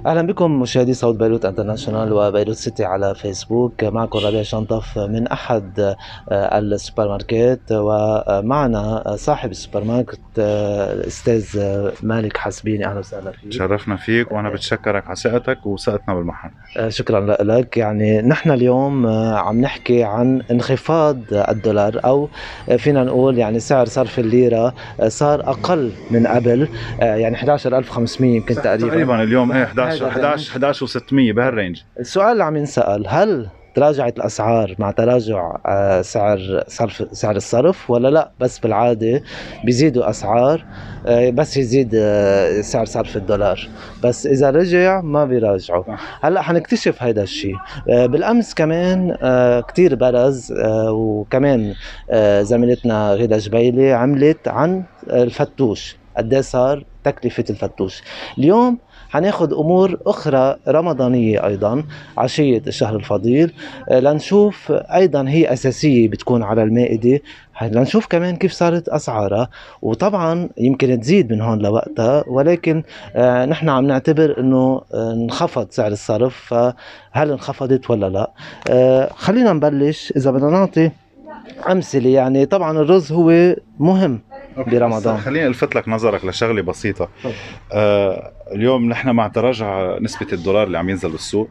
أهلا بكم مشاهدي صوت بيروت انترناشونال وبيروت سيتي على فيسبوك. معكم ربيع شنطف من أحد السوبر ماركت، ومعنا صاحب السوبر ماركت الأستاذ مالك حسبيني. أهلا وسهلا فيك. تشرفنا فيك وأنا بتشكرك على ثقتك وثقتنا بالمحل. شكرا لك. يعني نحن اليوم عم نحكي عن انخفاض الدولار، أو فينا نقول يعني سعر صرف الليرة صار أقل من قبل، يعني 11500 يمكن تقريبا اليوم 11 و600 بهالرينج. السؤال اللي عم ينسأل: هل تراجعت الأسعار مع تراجع سعر الصرف، ولا لا بس بالعادة بيزيدوا أسعار بس يزيد سعر صرف الدولار، بس إذا رجع ما بيراجعوا؟ هلأ حنكتشف هيدا الشيء. بالأمس كمان كتير برز، وكمان زميلتنا غيدا جبيلي عملت عن الفتوش، قد صار تكلفة الفتوش. اليوم حناخد أمور أخرى رمضانية أيضا، عشية الشهر الفضيل، لنشوف أيضا هي أساسية بتكون على المائدة، لنشوف كمان كيف صارت أسعارها، وطبعا يمكن تزيد من هون لوقتها، ولكن نحن عم نعتبر أنه انخفض سعر الصرف، فهل انخفضت ولا لا؟ خلينا نبلش إذا بدنا نعطي أمثلة. يعني طبعا الرز هو مهم برمضان. خليني الفت لك نظرك لشغله بسيطه. اليوم نحن مع تراجع نسبه الدولار اللي عم ينزل بالسوق،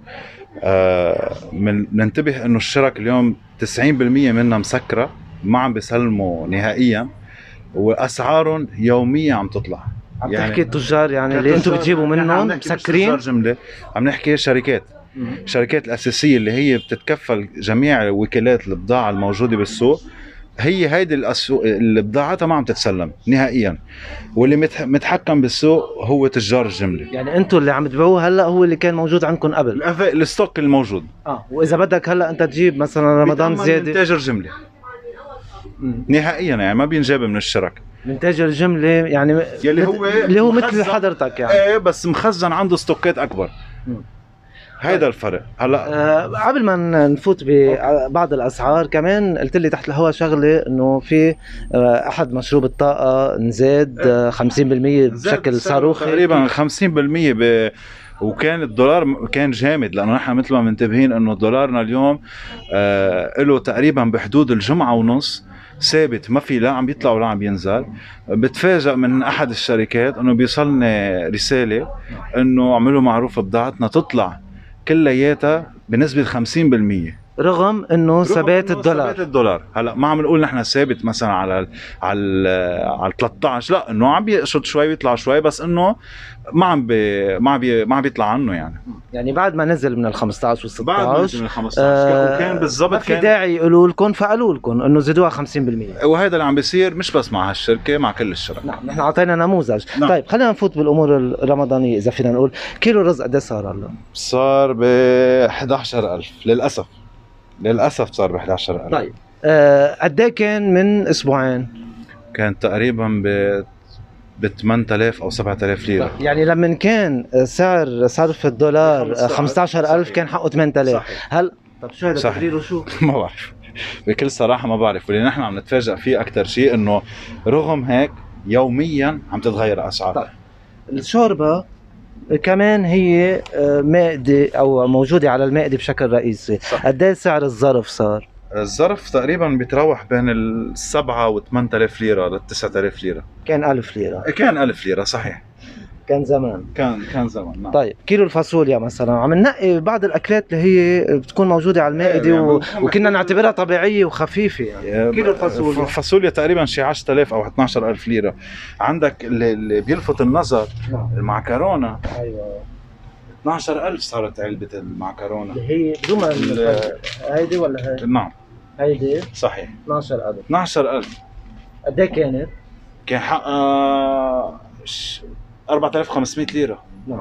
ننتبه انه الشرك اليوم 90% منها مسكره، ما عم بيسلموا نهائيا، واسعارهم يوميا عم تطلع. عم يعني تحكي التجار يعني اللي انتم بتجيبوا منهم مسكرين؟ جمله عم نحكي شركات الاساسيه اللي هي بتتكفل جميع وكالات البضاعه الموجوده بالسوق. هيدي البضاعة ما عم تتسلم نهائيا، واللي متحكم بالسوق هو تجار الجملة. يعني انتم اللي عم تبيعوه هلا هو اللي كان موجود عندكم قبل؟ الستوك الموجود. واذا بدك هلا انت تجيب مثلا رمضان زيادة من تاجر جملة نهائيا، يعني ما بينجاب من الشرك، من تاجر الجملة، يعني اللي هو مثل حضرتك يعني. ايه، بس مخزن عنده ستوكات اكبر. هيدا الفرق. هلا قبل ما نفوت ببعض الاسعار، كمان قلت لي تحت الهواء شغله انه في احد مشروب الطاقه نزاد 50% بشكل صاروخي، تقريبا 50%. وكان الدولار كان جامد، لانه نحن مثل ما منتبهين انه دولارنا اليوم له تقريبا بحدود الجمعه ونص ثابت، ما في لا عم بيطلع ولا عم بينزل. بتفاجأ من احد الشركات انه بيصلني رساله انه عملوا معروف بضاعتنا تطلع كلياتها بنسبة 50%، رغم انه ثبات الدولار. هلا ما عم نقول نحن ثابت مثلا على 13، لا، انه عم بيقشط شوي بيطلع شوي، بس انه ما عم بيطلع عنه. يعني بعد ما نزل من ال 15 وال 16، بعد ما نزل من ال 15 وكان بالضبط ما في داعي يقولوا لكم، فقالوا لكم انه زيدوها 50%. وهذا اللي عم بيصير مش بس مع هالشركه، مع كل الشركات. نعم، نحن اعطينا نموذج. نعم. طيب خلينا نفوت بالامور الرمضانيه. اذا فينا نقول كيلو رز قد صار هلا؟ صار ب 11000 للاسف صار ب 11000. طيب قد كان من اسبوعين؟ كان تقريبا ب 8000 او 7000 ليره. يعني لما كان سعر صرف الدولار 15000 كان حقه 8000. هل طب شو هذا تقريره شو؟ ما بعرف بكل صراحه، ما بعرف. واللي نحن عم نتفاجئ فيه اكثر شيء انه رغم هيك يوميا عم تتغير اسعار. طيب الشوربه كمان هي مائده او موجوده على المائده بشكل رئيسي. قد سعر الظرف صار؟ الظرف تقريبا بيتراوح بين السبعة و 8000 ليرة ل 9000 ليرة. كان 1000 ليرة. كان 1000 ليرة صحيح. كان زمان. كان زمان. نعم. طيب كيلو الفاصوليا مثلا، عم ننقي بعض الاكلات اللي هي بتكون موجوده على المائده وكنا نعتبرها طبيعيه وخفيفه. يعني كيلو الفاصوليا تقريبا شي 10000 او 12000 ليره. عندك اللي بيلفت النظر المعكرونه. ايوه 12000 صارت علبه المعكرونه، اللي هي بدون هيدي ولا هيدي؟ نعم هيدي صحيح. 12000. قد ايه كانت؟ كان حقها 4500 ليره. نعم.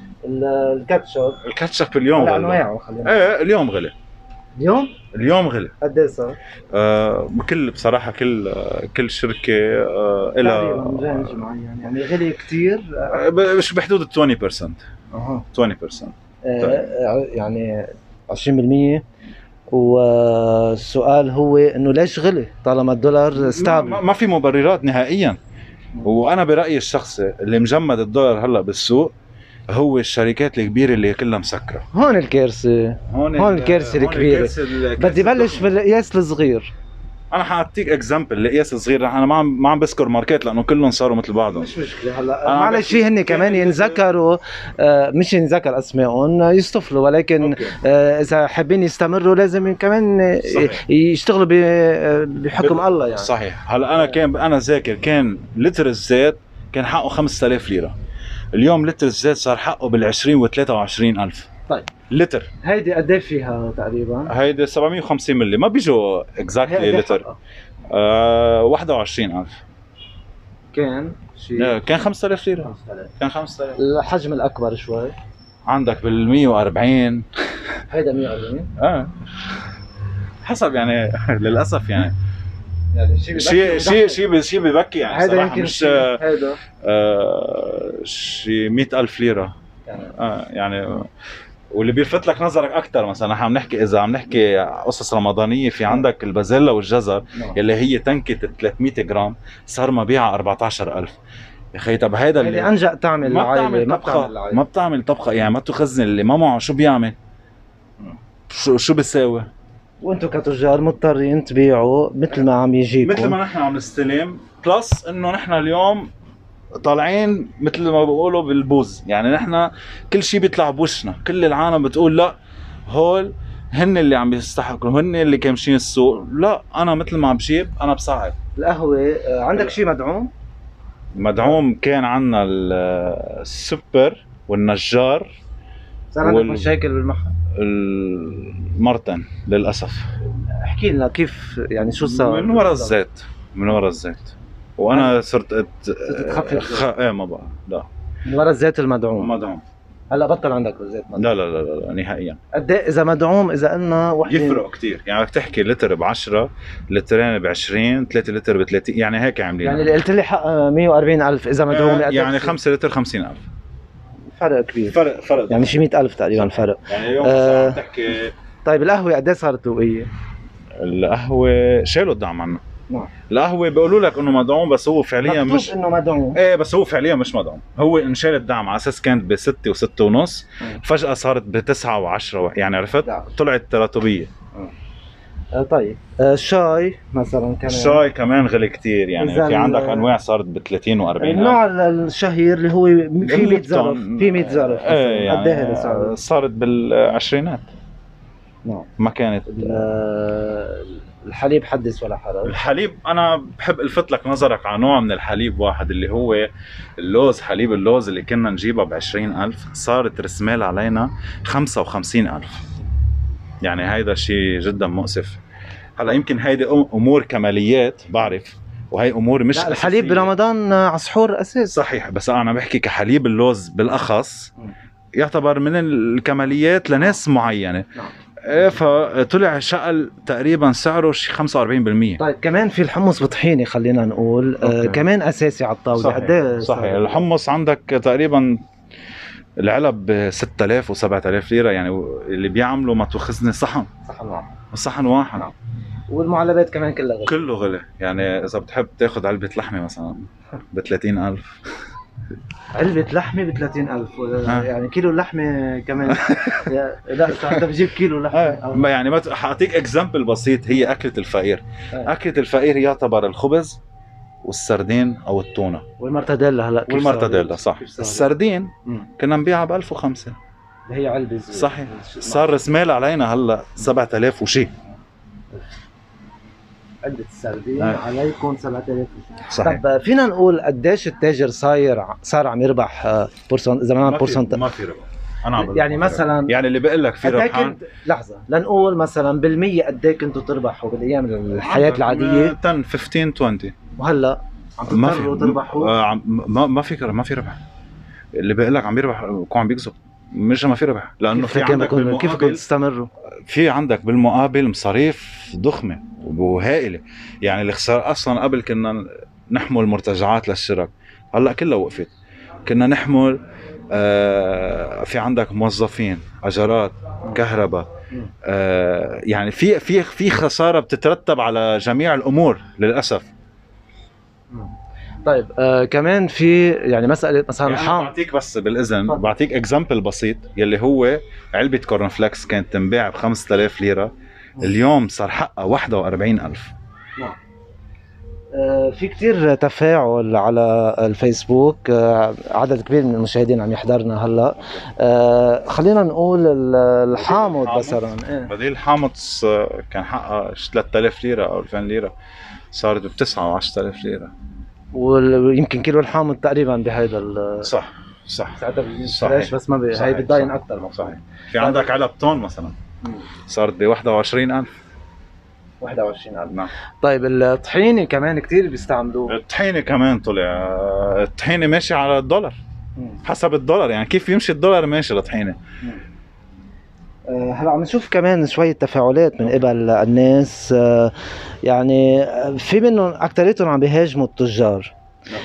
الكاتشب اليوم غلي. انواعه ايه اليوم غلي. اليوم غلي. قد ايه صار؟ بكل بصراحه كل شركه لها رينج معين، يعني غلي كثير مش بحدود 20%. 20%. يعني 20%. والسؤال هو انه ليش غلي طالما الدولار ستابل؟ ما في مبررات نهائيا. وانا برايي الشخصي اللي مجمد الدولار هلا بالسوق هو الشركات الكبيره اللي كلها مسكره. هون الكارثه، هون الكارثه الكبيره. بدي بلش بالقياس الصغير. انا حاعطيك اكزامبل لقياس صغير، انا ما عم بذكر ماركات لانه كلهم صاروا مثل بعضهم. مش مشكله. هلا معلش شيء هن كمان ينذكروا، مش ينذكر اسمائهم، يصطفلوا، ولكن اذا حابين يستمروا لازم كمان صحيح. يشتغلوا بحكم الله يعني. صحيح. هلا انا ذاكر كان لتر الزيت كان حقه 5000 ليره، اليوم لتر الزيت صار حقه بال20 و23 الف. طيب لتر هيدي قد ايه فيها تقريبا؟ هيدي 750 ملي، ما بيجوا اكزاكتلي لتر. 21000 كان شيء، كان 5000 ليره. كان 5000. الحجم الاكبر شوي عندك بال 140. هيدا 140 حسب يعني للاسف يعني شيء ببكي يعني هيدا يمكن مش هيدا شيء 100,000 ليره يعني. واللي بيلفت لك نظرك اكثر مثلا نحن عم نحكي، اذا عم نحكي قصص رمضانيه، في عندك البازيلا والجزر يلي هي تنكه 300 جرام صار مبيعها 14,000. يا اخي طب هيدا اللي انجأ تعمل ما بتعمل طبخه يعني ما تخزن، اللي ما معه شو بيعمل؟ شو بيساوي؟ وانتم كتجار مضطرين تبيعوا مثل ما عم يجيكم، مثل ما نحن عم نستلم، بلس انه نحن اليوم طالعين مثل ما بيقولوا بالبوز، يعني نحن كل شيء بيطلع بوشنا، كل العالم بتقول لا هول هن اللي عم يستحقوا، هن اللي كامشين السوق. لا انا مثل ما عم بجيب انا بصعب. القهوه عندك شيء مدعوم؟ مدعوم كان عندنا السوبر والنجار. صار عندك مشاكل بالمحل؟ المرتن للاسف. احكي لنا كيف يعني شو صار؟ من ورا الزيت، وانا صرت تخفف ما بقى لا من ورا الزيت المدعوم. مدعوم. هلا بطل عندك زيت مدعوم؟ لا نهائيا. قد ايه اذا مدعوم؟ اذا قلنا وحده يفرق كثير يعني، بدك تحكي لتر ب10، لترين ب20، 3 لتر ب30، يعني هيك عاملين. يعني اللي قلت لي حق 140,000 اذا مدعوم يعني 5 لتر 50,000. فرق كبير، فرق يعني شي 100,000 تقريبا فرق. يعني اليوم عم تحكي. طيب القهوه قد ايه صارت ذوقيه؟ القهوه شالوا الدعم عنها. نعم. القهوه بيقولوا لك انه مدعوم بس هو فعليا مش انه مدعوم. ايه، بس هو فعليا مش مدعوم. هو انشال الدعم على اساس كانت ب6 و6.5، فجاه صارت ب9 و10 يعني عرفت؟ طلعت تراتبيه. طيب الشاي مثلا كمان غلي كثير يعني، في عندك انواع صارت ب30 و40. النوع الشهير اللي هو في 100 ظرف، في 100 ظرف قد ايه صارت بالعشرينات. نعم. ما كانت. الحليب حدث ولا حرج. الحليب انا بحب الفت لك نظرك على نوع من الحليب واحد اللي هو اللوز. حليب اللوز اللي كنا نجيبها ب20,000 صارت رسمال علينا 55,000. يعني هيدا شيء جدا مؤسف. هلا يمكن هيدي امور كماليات بعرف، وهي امور مش لا الحليب برمضان عصحور اساس. صحيح، بس انا بحكي كحليب اللوز بالاخص يعتبر من الكماليات لناس معينه. فطلع شقل تقريبا سعره شي 45%. طيب كمان في الحمص بطحينه خلينا نقول كمان اساسي على الطاوله. قد ايه؟ صحيح. الحمص عندك تقريبا العلب ب 6000 و 7000 ليره، يعني اللي بيعملوا ما تاخذني صحن واحد. والمعلبات كمان كله غلي يعني. اذا بتحب تاخذ علبه لحمه مثلا ب 30,000. علبة لحمة ب 30,000 يعني كيلو اللحمة كمان. لا انت بجيب كيلو لحمة يعني ما حاعطيك اكزامبل بسيط. هي اكلة الفقير. اكلة الفقير يعتبر الخبز والسردين او التونة والمرتديلا. هلا والمرتديلا صح. السردين كنا نبيعها ب 1005. هي علبة صحيح. صار رسمال علينا هلا 7000 وشي. علبة السردين عليكم 7000. صحيح. طب فينا نقول قديش التاجر صار عم يربح زمان بورسنت؟ ما في ربح. انا يعني مثلا يعني اللي بقول لك في ربحان. لحظة لنقول مثلا بالمية قد ايه كنتوا تربحوا بالايام الحياة العادية؟ 10 15 20. وهلا عم تضطروا تربحوا؟ ما في ربح. اللي بقول لك عم يربح بكون عم بيكسب، مش ما في ربح. لانه في عندك كيف كنت تستمروا؟ في عندك بالمقابل مصاريف ضخمه وهائله. يعني الخساره اصلا قبل كنا نحمل مرتجعات للشرك، هلا كلها وقفت. كنا نحمل في عندك موظفين، اجارات، كهرباء، يعني في خساره بتترتب على جميع الامور للاسف. طيب كمان في يعني مساله مثلا يعني الحامض. بعطيك بس بالاذن، تفضل. بعطيك اكزامبل بسيط يلي هو علبه كورن فليكس كانت تنباع ب 5000 ليره، اليوم صار حقها 41000. نعم. في كتير تفاعل على الفيسبوك، عدد كبير من المشاهدين عم يحضرنا هلا. خلينا نقول الحامض مثلا. بديل الحامض كان حقها 3000 ليره او 2000 ليره، صارت بتسعة و10000 ليره. ويمكن كيلو الحامض تقريبا بهيدا صح صح ساعتها بيجي صحيح. فريش، بس ما هي صحيح. بتضاين صحيح. اكثر. صحيح. في عندك علب طون مثلا صارت ب 21000. 21000. نعم. طيب الطحينه كمان كتير بيستعملوه. الطحينه كمان طلع، الطحينه ماشي على الدولار، حسب الدولار، يعني كيف يمشي الدولار ماشي الطحينه. هلا عم نشوف كمان شوية تفاعلات من قبل الناس، يعني في منهم أكتريتهم عم بيهاجموا التجار.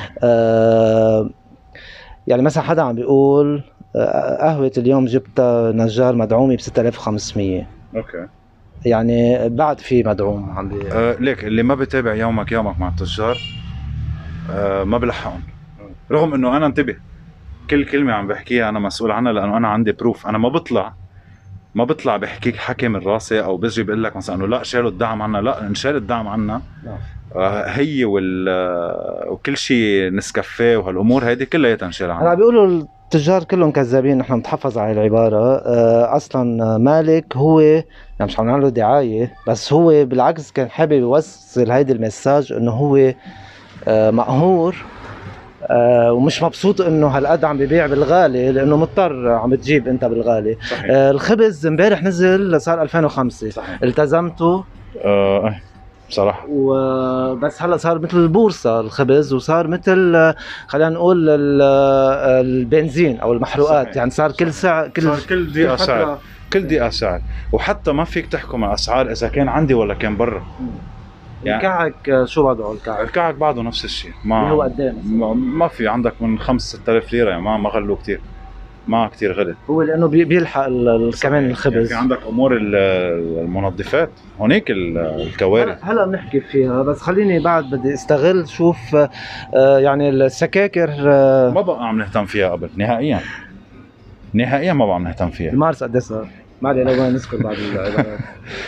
يعني مثلا حدا عم بيقول قهوة اليوم جبتها نجار مدعومة ب 6500. اوكي. يعني بعد في مدعوم عم ليك اللي ما بتابع يومك مع التجار ما بلحقهم، رغم انه انا انتبه كل كلمه عم بحكيها انا مسؤول عنها، لانه انا عندي بروف. انا ما بطلع بحكيك حكي من راسي، او بجي بقول لك مثلا انه لا شالوا الدعم عنا. لا، انشال الدعم عنا. هي وكل شيء نسكافيه وهالامور هيدي كلها تنشال عنا. هلا بيقولوا التجار كلهم كذابين، نحن بنتحفظ على العبارة. اصلا مالك هو يعني مش عم نعمل له دعاية، بس هو بالعكس كان حابب يوصل هيدي المساج انه هو مقهور ومش مبسوط انه هالقد عم ببيع بالغالي، لانه مضطر عم بتجيب انت بالغالي. صحيح. الخبز امبارح نزل صار 2005. صحيح. التزمته بصراحة، وبس هلا صار مثل البورصة الخبز، وصار مثل خلينا نقول البنزين او المحروقات. صحيح. يعني صار كل ساعة كل دقيقة سعر، كل دقيقة سعر، وحتى ما فيك تحكم الاسعار اذا كان عندي ولا كان برا. يعني الكعك شو وضعه؟ الكعك بعده نفس الشيء، ما هو قد ايه؟ ما في عندك من 5-6000 ليرة، يعني ما غلوا كثير، ما كثير غلي. هو لانه بيلحق كمان الخبز. يعني في عندك امور المنظفات هونيك الكوارث. هلا بنحكي فيها، بس خليني بعد بدي استغل شوف يعني السكاكر ما بقى عم نهتم فيها قبل نهائيا، نهائيا ما بقى عم نهتم فيها. المارس قد ايه صار؟ ما علي لو نذكر بعض العبارات.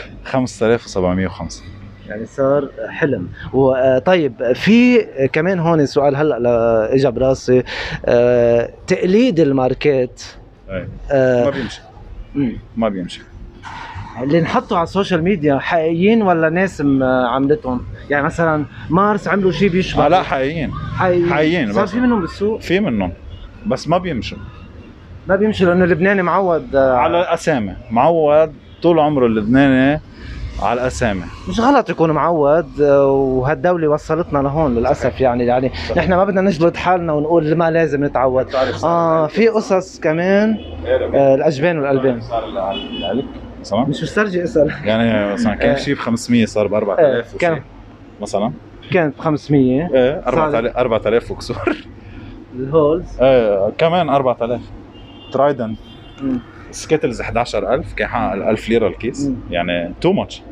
5750. يعني صار حلم. وطيب في كمان هون سؤال هلا اجى براسي، تقليد الماركات. ما بيمشي. ما بيمشي. اللي نحطوا على السوشيال ميديا حقيقيين ولا ناس عملتهم؟ يعني مثلا مارس عملوا شيء بيشبه. لا، حقيقيين. حقيقيين. صار في منهم بالسوق؟ في منهم بس ما بيمشوا. ما بيمشي لانه اللبناني معود على الاسامي، معود طول عمره اللبناني على الاسامي. مش غلط يكون معود، وهالدولة وصلتنا لهون للاسف. يعني نحن ما بدنا نجلد حالنا ونقول ما لازم نتعود. في قصص كمان الاجبان والالبان. مثلا مش مسترجي اسال. يعني مثلا كان شيء ب 500 صار ب 4000 كان مثلا. كانت ب 500 4000 وكسور. الهولز كمان 4000. ترايدن سكيتلز 11000 كان حقق 1000 ليره الكيس. يعني تو ماتش.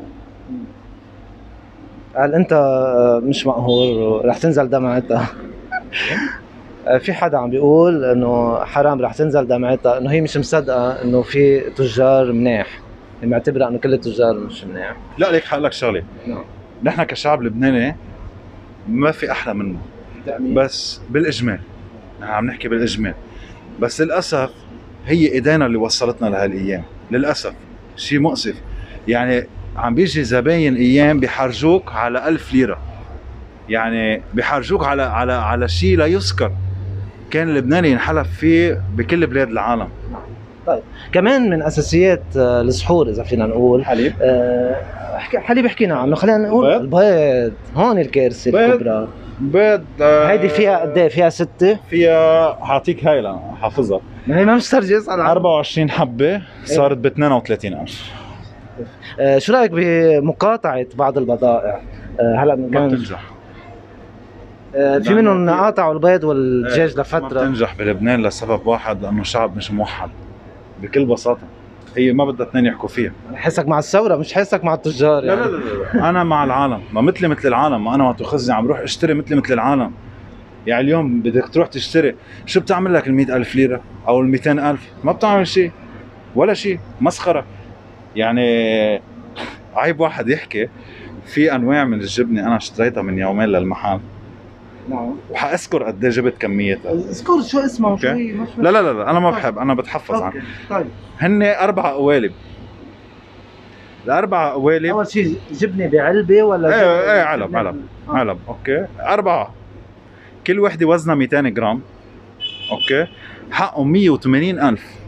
قال انت مش مقهور رح تنزل دمعتها. في حدا عم بيقول انه حرام رح تنزل دمعتها، انه هي مش مصدقه انه في تجار مناح، معتبره انه كل التجار مش مناح. لا ليك حق لك شغله، نحن كشعب لبناني ما في احلى منه، بس بالاجمال نحن عم نحكي بالاجمال. بس للاسف هي ايدينا اللي وصلتنا لهالايام، للاسف شيء مؤسف. يعني عم بيجي زباين ايام بيحرجوك على 1000 ليره، يعني بيحرجوك على شيء لا يذكر كان اللبناني ينحلف فيه بكل بلاد العالم. طيب كمان من اساسيات السحور اذا فينا نقول حليب. حليب حكينا عنه، خلينا نقول البيض. هون الكارثه الكبرى. بيض هيدي فيها قد ايه؟ فيها 6؟ فيها حاعطيك هاي حافظها. ما هي ما مسترجي اسال 24 حبه صارت ب 32000. شو رايك بمقاطعه بعض البضائع؟ هلا ما بتنجح. في منهم قاطعوا البيض والدجاج لفتره. ما بتنجح بلبنان لسبب واحد، لانه شعب مش موحد بكل بساطه. هي ما بدها اثنين يحكوا فيها. حسك مع الثوره مش حسك مع التجار يعني. لا انا مع العالم، ما مثل العالم. ما انا وقت خزي عم بروح اشتري مثل العالم. يعني اليوم بدك تروح تشتري، شو بتعمل لك ال 100,000 ليره او ال 200,000؟ ما بتعمل شيء ولا شيء، مسخره يعني. عيب واحد يحكي في انواع من الجبنه انا اشتريتها من يومين للمحل، نعم، وحاذكر قد ايه جبت كميتها. اذكر شو اسمه شوي. لا لا لا انا ما بحب، انا بتحفظ عنه. طيب هن 4 قوالب، الاربع قوالب. اول شيء جبنه بعلبه ولا ايه علب علب اوكي. 4 كل وحده وزنها 200 جرام اوكي، حقهم 180,000.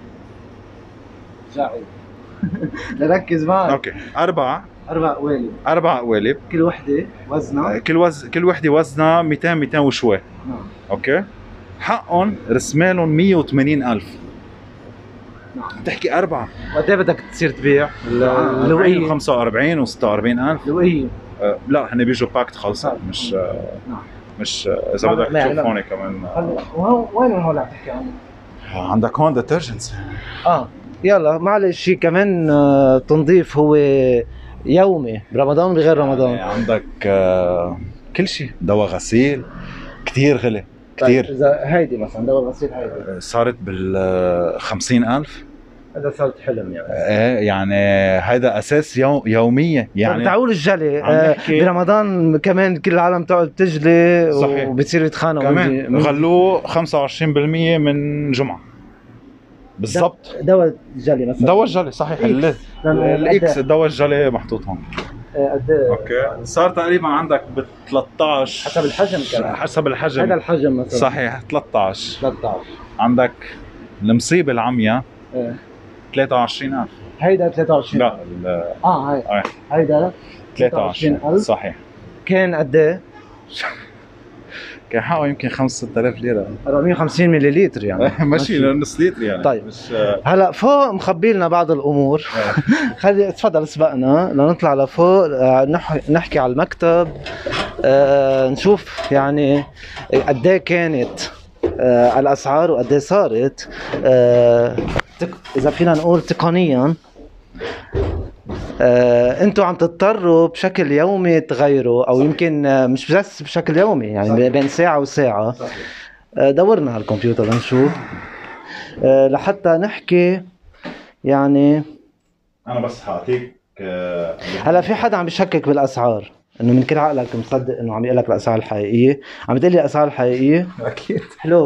جاعل. نركز معك. اوكي 4 قوالب، 4 قوالب، كل وحده وزنها كل وحده وزنها 200 وشوي. نعم. اوكي، حقهم رسمالهم 180,000. نعم. تحكي 4 وقد ايه بدك تصير تبيع؟ 45 و46,000. لوقيه. لا هن بيجوا باكت خلصة، مش مش اذا بدك تشوف هون كمان. وين هون عم تحكي عنه؟ عندك هون ديترجنتس. يلا معلش، شيء كمان تنظيف هو يومي برمضان بغير رمضان. يعني عندك كل شيء، دواء غسيل كثير غلي كثير. طيب اذا هيدي مثلا دواء غسيل هيدي صارت بال 50,000. هذا صارت حلم يعني. ايه يعني هذا اساس يوميه يعني. تعول الجلي برمضان كمان كل العالم تقعد تجلي. صحيح. وبتصير يتخانقوا كمان غلوه 25% من جمعه بالضبط. دواء الجلي مثلا، دواء الجلي صحيح. الاكس دواء الجلي محطوط هون. قد ايه؟ اوكي صار تقريبا عندك ب 13 حسب الحجم كمان. حسب الحجم. هذا الحجم مثلا صحيح 13. عندك المصيبه العمياء 23,000. هيدا 23. لا هاي هيدا 23,000 صحيح. كان قد ايه؟ كان حقه يمكن 5-6,000 ليره. 450 مليلتر يعني. ماشي نص لتر يعني. طيب مش هلا فوق مخبي لنا بعض الامور. خلي تفضل اسبقنا لنطلع لفوق، نحكي على المكتب، نشوف يعني قد ايه كانت الاسعار وقد ايه صارت اذا فينا نقول تقنيا. انتوا عم تضطروا بشكل يومي تغيروا، او يمكن مش بس بشكل يومي يعني بين ساعة وساعة. دورنا على الكمبيوتر لنشوف لحتى نحكي يعني. انا بس حاعطيك هلا في حدا عم بيشكك بالاسعار، انه من كل عقلك مصدق انه عم يقول لك الاسعار الحقيقيه. عم بتقول لي الاسعار الحقيقيه؟ اكيد. حلو.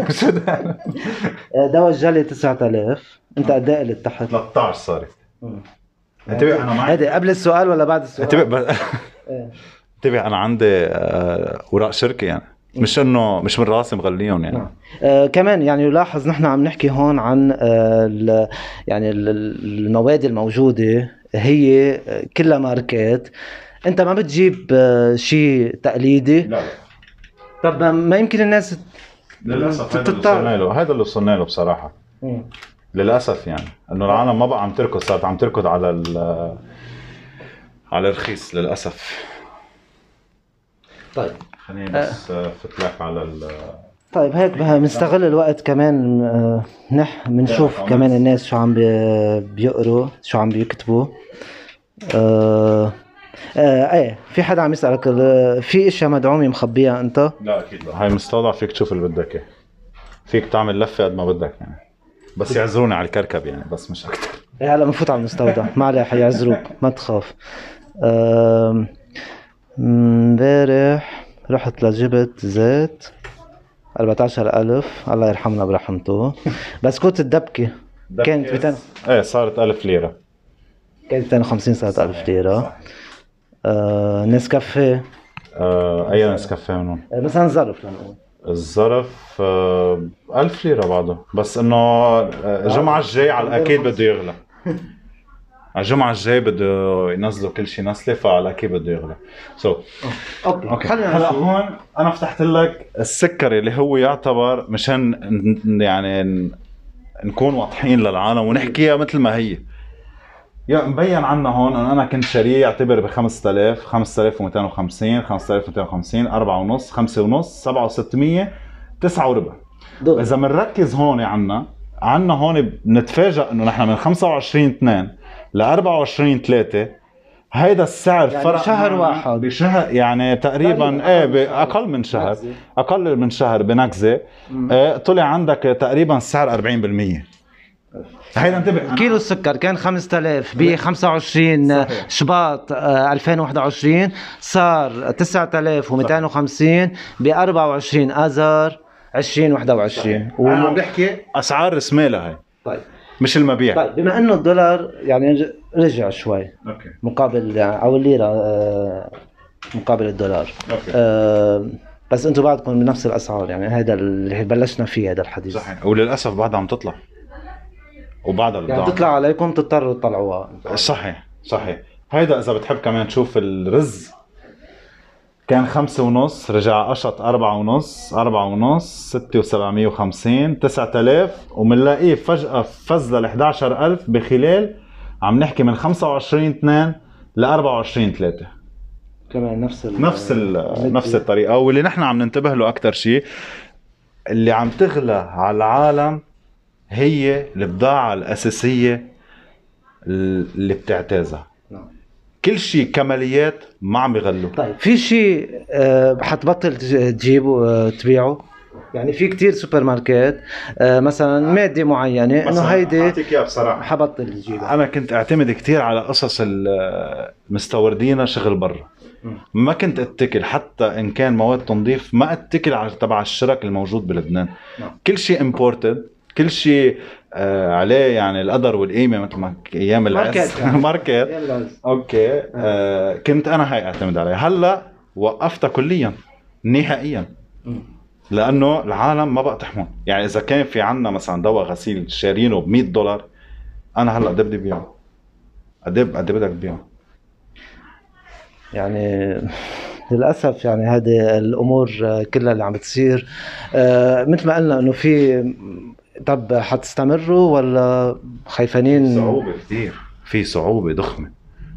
دواء الجلي 9,000. انت قد ايه قلت تحت؟ 13 صارت. انتبه انا معي. هذا قبل السؤال ولا بعد السؤال؟ انتبه انا عندي اوراق شركه يعني، مش انه مش من راسي مغليهم يعني. كمان يعني يلاحظ نحن عم نحكي هون عن يعني المواد الموجوده هي كلها ماركات. انت ما بتجيب شيء تقليدي. لا. طب ما يمكن الناس للاسف هذا اللي وصلنا له بصراحه. للاسف يعني انه العالم ما بقى عم تركض، صارت عم تركض على الرخيص للاسف. طيب خليني بس فت لك على طيب هيك بنستغل الوقت كمان، بنشوف كمان الناس شو عم بيقروا، شو عم بيكتبوا. ايه في حدا عم يسألك في اشياء مدعومة مخبيها انت؟ لا اكيد لا، هاي مستودع فيك تشوف اللي بدك اياه، فيك تعمل لفة قد ما بدك يعني، بس يعذروني على الكركب يعني، بس مش اكثر. ايه هلا بنفوت على المستودع، ما عليه حيعذروك ما تخاف. امبارح رحت لجبت زيت 14,000 الله يرحمنا برحمته. بسكوت الدبكة كانت 200. ايه صارت 1000 ليرة، كانت 250 صارت 1000 ليرة. نسكافيه اي نسكافيه منهم؟ مثلا ظرف لنقول الظرف 1000 ليرة بعده، بس انه الجمعة الجاي على الاكيد بده يغلى. الجمعة الجاي بده ينزلوا كل شيء نسلة، فعلى اكيد بده يغلى. اوكي هلا هون انا فتحت لك السكري اللي هو يعتبر مشان يعني نكون واضحين للعالم ونحكيها مثل ما هي. يا مبين عنا هون انا كنت شاريه يعتبر ب 5000 5250 5250 4.5 5.5 7600 9 وربع. اذا بنركز هون عنا هون بنتفاجئ انه نحن من 25/2 ل 24/3 هيدا السعر يعني فرق شهر معنا واحد. بشهر، يعني تقريبا اقل من شهر، نكزة. اقل من شهر بنكزه. طلع عندك تقريبا السعر 40%. هيدا انتبه. كيلو السكر كان 5000 ب 25 صحيح. شباط 2021، صار 9250 ب 24 اذار 2021. انا عم بحكي اسعار رسمالة هاي، طيب مش المبيع. طيب بما انه الدولار يعني رجع شوي اوكي. مقابل او الليره مقابل الدولار، اوكي. بس انتم بعدكم بنفس الاسعار، يعني هذا اللي بلشنا فيه هذا الحديث. صحيح، وللاسف بعدها عم تطلع وبعدها يعني تطلع عليكم تضطروا تطلعوها. صحيح صحيح. هيدا اذا بتحب كمان تشوف الرز، كان 5.5 رجع قشط 4.5 4.5 6,750 9,000، ومنلاقيه فجأة فز لل 11,000 بخلال، عم نحكي من 25/2 ل 24/3. كمان نفس الطريقة. واللي نحن عم ننتبه له أكتر شيء، اللي عم تغلى على العالم هي البضاعة الأساسية اللي بتعتازها. كل شيء كماليات ما عم بيغلوا. طيب في شيء حتبطل تجيبه تبيعه؟ يعني في كتير سوبر ماركت مثلا مادة معينة انه هيدي أعطيك إياها بصراحة، حبطل تجيبها. أنا كنت أعتمد كتير على قصص المستوردين شغل برا، ما كنت اتكل حتى ان كان مواد تنظيف، ما اتكل على تبع الشرك الموجود بلبنان. كل شيء امبورتد، كل شيء عليه يعني القدر والقيمه، مثل ما ايام العز ماركت. اوكي. كنت انا هاي اعتمد عليها. هلا وقفتها كليا نهائيا، لانه العالم ما بقى تحمل. يعني اذا كان في عنا مثلا دواء غسيل شارينه ب$100، انا هلا قد بدي بيعه؟ قد بدك تبيعه؟ يعني للأسف يعني هذه الأمور كلها اللي عم بتصير مثل ما قلنا إنه في. طب حتستمروا ولا خايفانين؟ صعوبة كثير، في صعوبة ضخمة،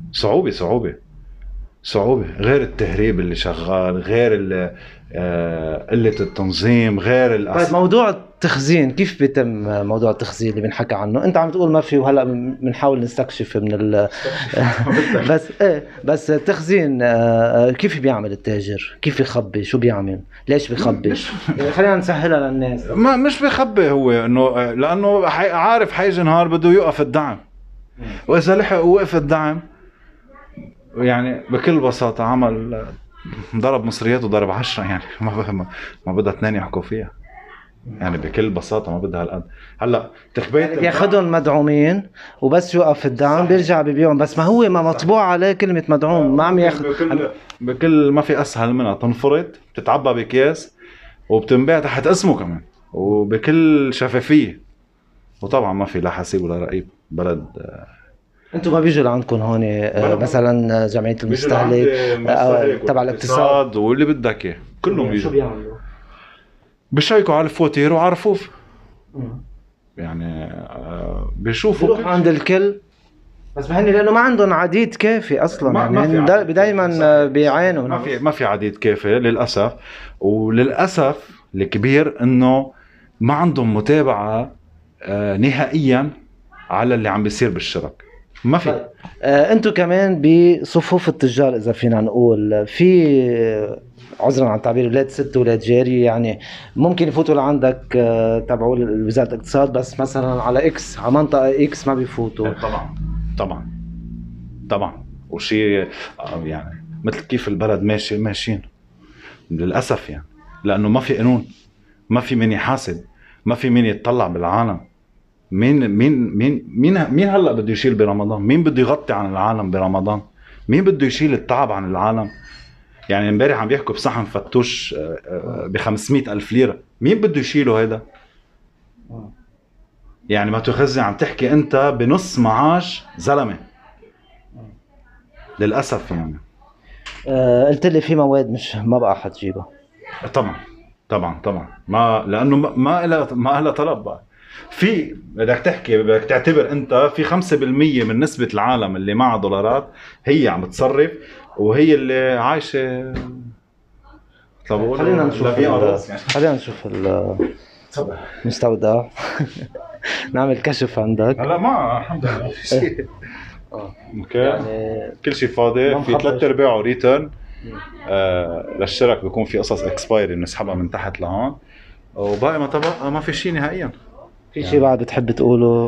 صعوبة غير التهريب اللي شغال، غير قلة التنظيم، غير طيب موضوع التخزين كيف بيتم؟ موضوع التخزين اللي بنحكى عنه انت عم تقول ما في، وهلا بنحاول نستكشف من بس التخزين كيف بيعمل التاجر؟ كيف بيخبي؟ شو بيعمل؟ ليش بيخبي؟ خلينا نسهلها للناس. ما مش بيخبي هو، انه لانه عارف حيجي نهار بده يوقف الدعم، واذا لحق ووقف الدعم يعني بكل بساطة عمل ضرب مصريات وضرب 10، يعني ما بدها اثنين يحكوا فيها، يعني بكل بساطة ما بدها هالقد. هلا تخبيت ياخذهم مدعومين وبس يوقف الدعم بيرجع ببيعهم، بس ما هو ما مطبوع عليه كلمة مدعوم، ما عم ياخذ بكل ما في اسهل منها، تنفرط بتتعبى بأكياس وبتنباع تحت اسمه كمان وبكل شفافية، وطبعا ما في لا حسيب ولا رقيب بلد. انتم ما بيجوا لعندكم هون مثلا جمعية المستهلك تبع الاقتصاد واللي بدك اياه كلهم بيجوا؟ شو بيعملوا؟ بشيكوا على الفواتير وعلى الرفوف، يعني بيشوفوا بيروحوا عند الكل، بس بهني لانه ما عندهم عديد كافي اصلا، يعني دائما بيعانوا. ما في عديد كافي للاسف، وللاسف الكبير انه ما عندهم متابعة نهائيا على اللي عم بيصير بالشرك، ما في. طيب. انتم كمان بصفوف التجار اذا فينا نقول، في عذرا عن التعبير ولاد ست ولاد جاري، يعني ممكن يفوتوا لعندك تبعوا وزارة الاقتصاد، بس مثلا على اكس على منطقة اكس ما بيفوتوا. طبعا وشيء يعني مثل كيف البلد ماشيين للاسف، يعني لانه ما في قانون، ما في مين يحاسب، ما في مين يتطلع بالعالم. مين هلا بده يشيل برمضان؟ مين بده يغطي عن العالم برمضان؟ مين بده يشيل التعب عن العالم؟ يعني امبارح عم بيحكوا بصحن فتوش ب500,000 ليرة، مين بده يشيله هيدا؟ يعني ما تخزي عم تحكي انت بنص معاش زلمة للأسف. يعني قلت لي في مواد مش ما بقى حتجيبها. طبعا ما لأنه ما لها طلب بقى. في بدك تحكي، بدك تعتبر انت في 5% من نسبة العالم اللي معها دولارات هي عم تصرف، وهي اللي عايشة. خلينا نشوف المستودع نعمل كشف عندك. هلا ما الحمد لله اوكي يعني كل شيء فاضي، ما في محضر. 3/4 ريتيرن. للشرك بيكون في قصص اكسبايري بنسحبها من تحت لهون، وباقي ما تبقى ما في شيء نهائيا. في شيء بعد بتحب تقوله؟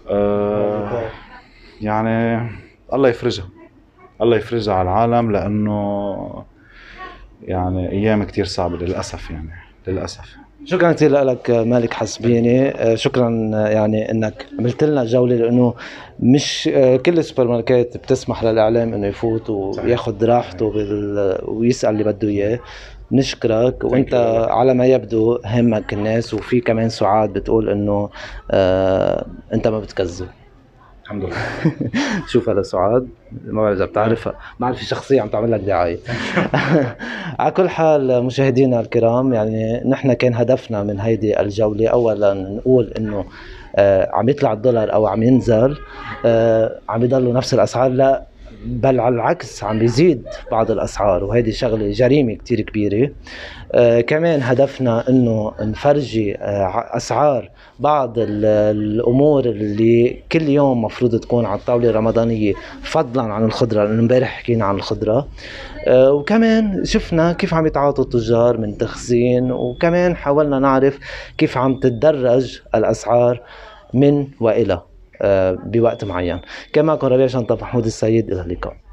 يعني الله يفرجها، الله يفرجها على العالم، لانه يعني ايام كتير صعبه للاسف، يعني للاسف. شكرا كثير لك مالك حسبيني. شكرا يعني انك عملت لنا جوله، لانه مش كل السوبر ماركت بتسمح للاعلام انه يفوت وياخذ راحته ويسال اللي بده اياه. نشكرك، وانت على ما يبدو همك الناس، وفي كمان سعاد بتقول انه انت ما بتكذب. الحمد لله. شوف هلا سعاد، ما بعرف اذا بتعرفها، ما بعرف، في شخصيه عم تعمل لك دعايه. على كل حال مشاهدينا الكرام، يعني نحن كان هدفنا من هيدي الجوله اولا نقول انه عم يطلع الدولار او عم ينزل، عم يضلوا نفس الاسعار، لا بل على العكس عم بيزيد بعض الاسعار، وهيدي شغله جريمه كتير كبيره. كمان هدفنا انه نفرجي اسعار بعض الامور اللي كل يوم مفروض تكون على الطاوله الرمضانيه، فضلا عن الخضره، لانه امبارح حكينا عن الخضره. وكمان شفنا كيف عم يتعاطوا التجار من تخزين، وكمان حاولنا نعرف كيف عم تتدرج الاسعار من والى بوقت معين. كما كان ربيع شنطة محمود السيد، الى اللقاء.